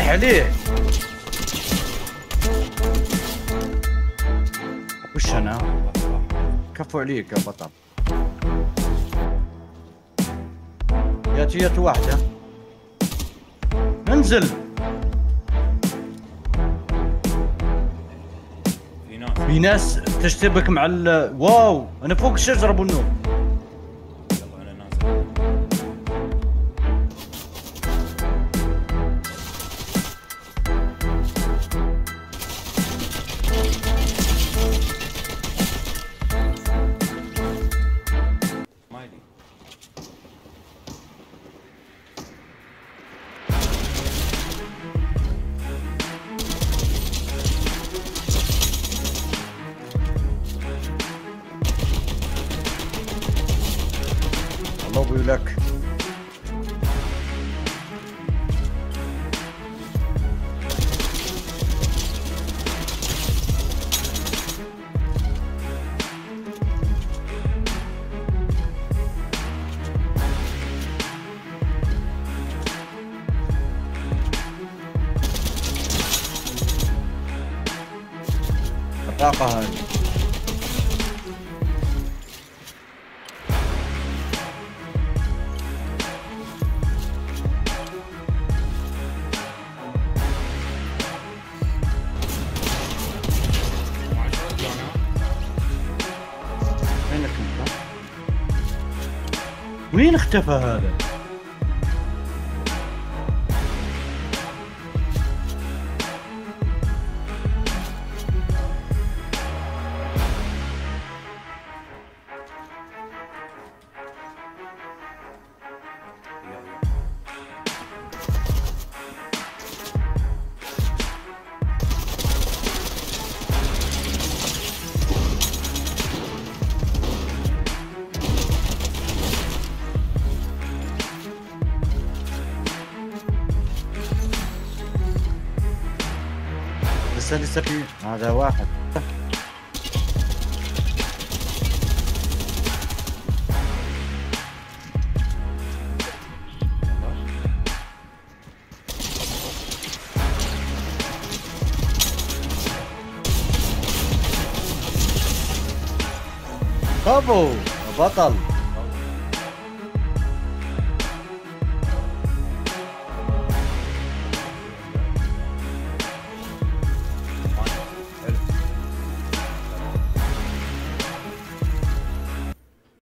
طيح عليه. وش انا؟ كفو عليك يا بطل. جات واحدة. انزل. في ناس تشتبك مع واو انا فوق الشجرة ابو النور. يلا انا نازل. مايلي الله بيقولك. الطاقة هذه. وينك انت؟ وين اختفى هذا؟ لسه في هذا واحد. برافو بطل.